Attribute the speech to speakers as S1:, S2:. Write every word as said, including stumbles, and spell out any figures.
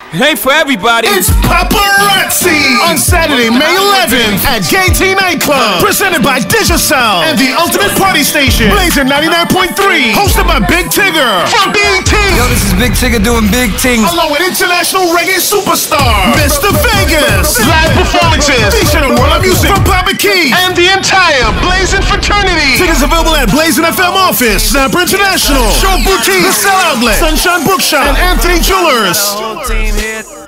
S1: It ain't for everybody.
S2: It's Paparazzi on Saturday, May eleventh at Gay T Nightclub. Presented by Digicel and the Ultimate Party Station. Blazing ninety-nine point three. Hosted by Big Tigger from B T.
S3: Yo, this is Big Tigger doing big things.
S2: Along with international reggae superstar Mister Vegas. Live performances featuring world of music from Papa Key and the entire Blazing fraternity. Tickets available at Blazing F M office, Snapper International, Show Boutique, The Cell Outlet, Sunshine Bookshop, and Anthony Jewelers.
S3: Team here.